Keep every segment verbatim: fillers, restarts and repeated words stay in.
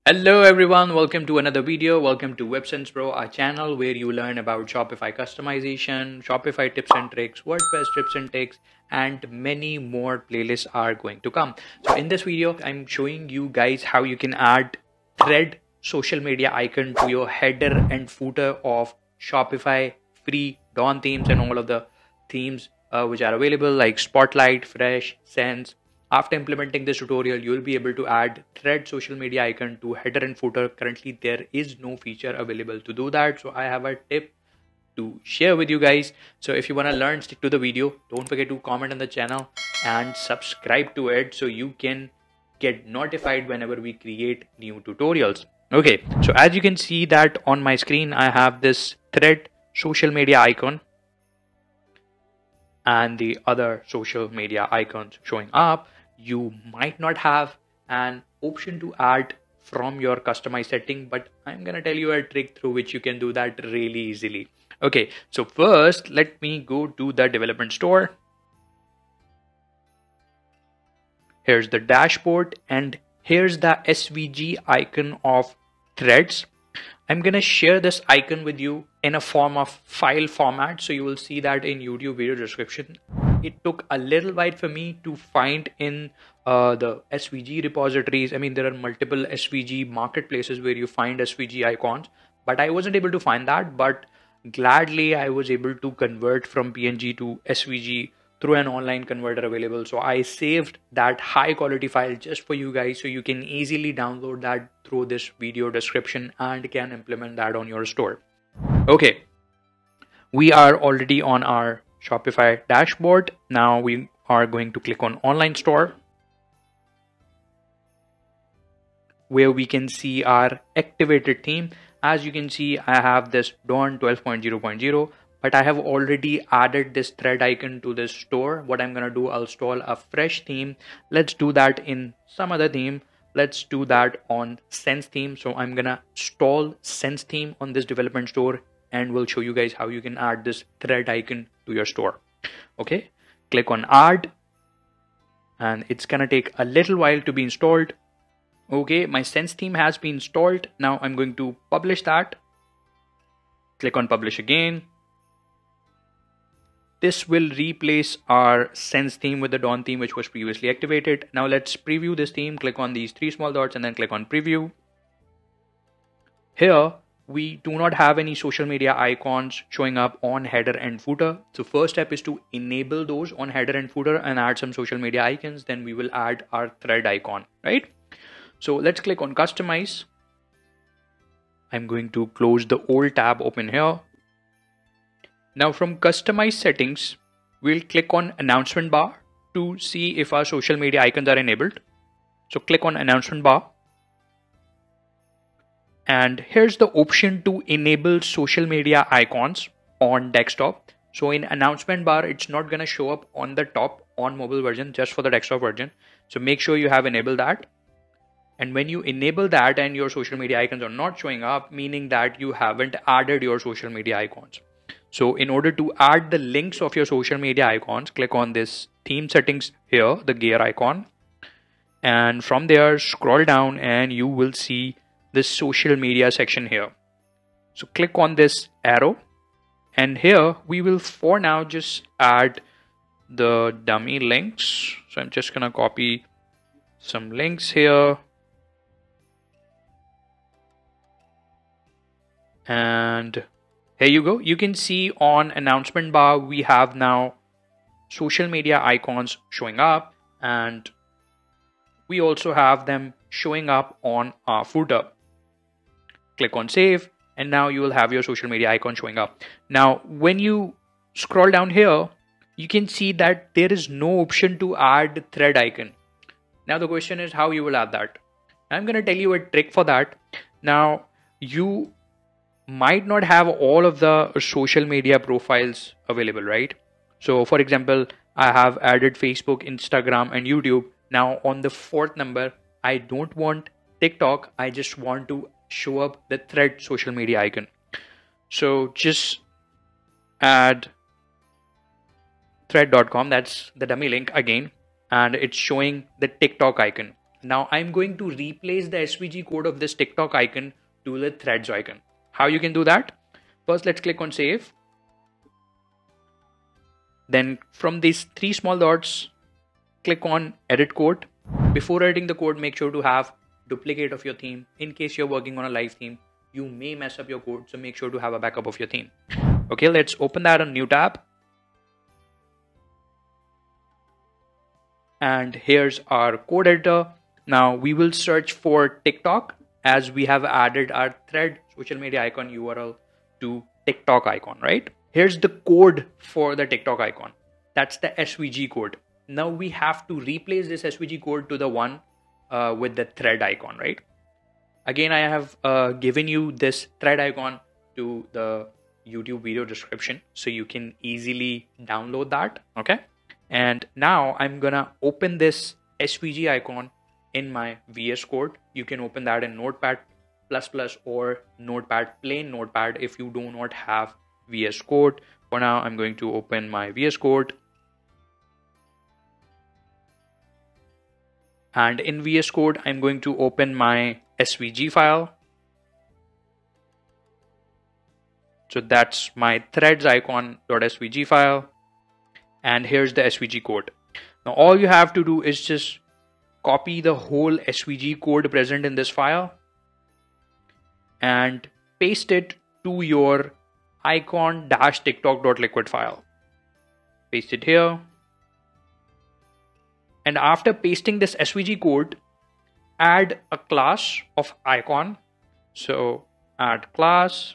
Hello everyone, welcome to another video. Welcome to WebSensePro, our channel where you learn about Shopify customization, Shopify tips and tricks, WordPress tips and tricks, and many more playlists are going to come. So in this video, I'm showing you guys how you can add thread social media icon to your header and footer of Shopify free Dawn themes and all of the themes uh, which are available like Spotlight, Fresh, Sense. After implementing this tutorial, you'll be able to add thread social media icon to header and footer. Currently, there is no feature available to do that. So I have a tip to share with you guys. So if you want to learn, stick to the video. Don't forget to comment on the channel and subscribe to it so you can get notified whenever we create new tutorials. Okay, so as you can see that on my screen, I have this thread social media icon and the other social media icons showing up. You might not have an option to add from your customized setting, but I'm gonna tell you a trick through which you can do that really easily. Okay, so first let me go to the development store. Here's the dashboard and here's the S V G icon of threads. I'm gonna share this icon with you in a form of file format, so you will see that in YouTube video description. It took a little while for me to find in uh, the S V G repositories. I mean, there are multiple S V G marketplaces where you find S V G icons, but I wasn't able to find that. But gladly, I was able to convert from P N G to S V G through an online converter available. So I saved that high quality file just for you guys, so you can easily download that through this video description and can implement that on your store. Okay, we are already on our Shopify dashboard. Now we are going to click on online store, where we can see our activated theme. As you can see, I have this Dawn twelve point zero point zero, but I have already added this thread icon to this store. What I'm gonna do, I'll install a fresh theme. Let's do that in some other theme. Let's do that on Sense theme. So I'm gonna install Sense theme on this development store, and we'll show you guys how you can add this thread icon to your store. Okay, click on add, and it's gonna take a little while to be installed. Okay, my Sense theme has been installed. Now I'm going to publish that. Click on publish again. This will replace our Sense theme with the Dawn theme, which was previously activated. Now let's preview this theme. Click on these three small dots and then click on preview. Here, we do not have any social media icons showing up on header and footer. So first step is to enable those on header and footer and add some social media icons. Then we will add our thread icon, right? So let's click on customize. I'm going to close the old tab open here. Now from customize settings, we'll click on announcement bar to see if our social media icons are enabled. So click on announcement bar. And here's the option to enable social media icons on desktop. So in announcement bar, it's not gonna show up on the top on mobile version, just for the desktop version. So make sure you have enabled that. And when you enable that and your social media icons are not showing up, meaning that you haven't added your social media icons. So in order to add the links of your social media icons, click on this theme settings here, the gear icon. And from there, scroll down and you will see this social media section here. So click on this arrow, and here we will for now just add the dummy links. So I'm just gonna copy some links here. And here you go. You can see on announcement bar, we have now social media icons showing up, and we also have them showing up on our footer. Click on save, and now you will have your social media icon showing up. Now, when you scroll down here, you can see that there is no option to add thread icon. Now the question is how you will add that. I'm going to tell you a trick for that. Now, you might not have all of the social media profiles available, right? So for example, I have added Facebook, Instagram, and YouTube. Now on the fourth number, I don't want TikTok. I just want to show up the thread social media icon. So just add thread dot com. That's the dummy link again. And it's showing the TikTok icon. Now I'm going to replace the S V G code of this TikTok icon to the threads icon. How you can do that? First, let's click on save. Then from these three small dots, click on edit code. Before editing the code, make sure to have duplicate of your theme. In case you're working on a live theme, you may mess up your code, so make sure to have a backup of your theme. Okay, let's open that on new tab. And here's our code editor. Now we will search for TikTok, as we have added our thread social media icon U R L to TikTok icon, right? Here's the code for the TikTok icon. That's the S V G code. Now we have to replace this S V G code to the one uh, with the thread icon, right? Again, I have uh, given you this thread icon to the YouTube video description, so you can easily download that, okay? And now I'm gonna open this S V G icon in my V S Code. You can open that in Notepad plus plus or Notepad, plain Notepad, if you do not have V S Code. For now, I'm going to open my V S Code. And in V S Code, I'm going to open my S V G file. So that's my threads icon.svg file. And here's the S V G code. Now all you have to do is just copy the whole S V G code present in this file and paste it to your icon-tiktok.liquid file. Paste it here. And after pasting this S V G code, add a class of icon. So add class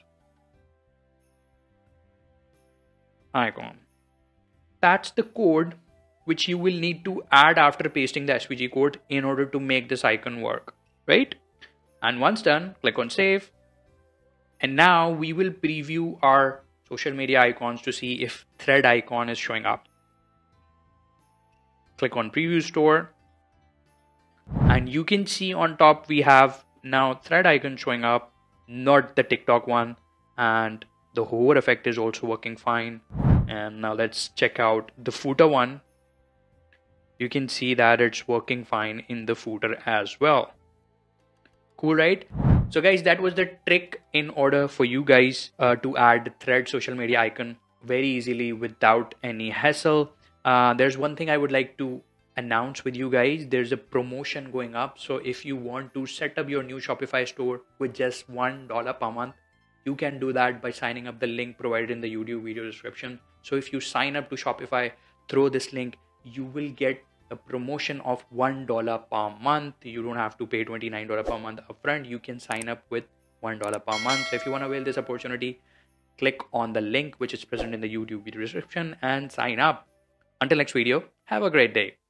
icon. That's the code which you will need to add after pasting the S V G code in order to make this icon work, right? And once done, click on save. And now we will preview our social media icons to see if thread icon is showing up. Click on preview store. And you can see on top we have now thread icon showing up, not the TikTok one. And the hover effect is also working fine. And now let's check out the footer one. You can see that it's working fine in the footer as well. Cool, right? So guys, that was the trick in order for you guys uh, to add thread social media icon very easily without any hassle. Uh, there's one thing I would like to announce with you guys. There's a promotion going up. So if you want to set up your new Shopify store with just one dollar per month, you can do that by signing up the link provided in the YouTube video description. So if you sign up to Shopify through this link, you will get a promotion of one dollar per month. You don't have to pay twenty-nine dollars per month upfront. You can sign up with one dollar per month. So if you want to avail this opportunity, click on the link which is present in the YouTube video description and sign up. Until next video, have a great day.